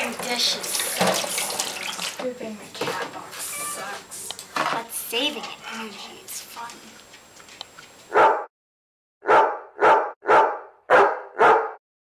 Doing dishes sucks. Scooping the cat box sucks. But saving it energy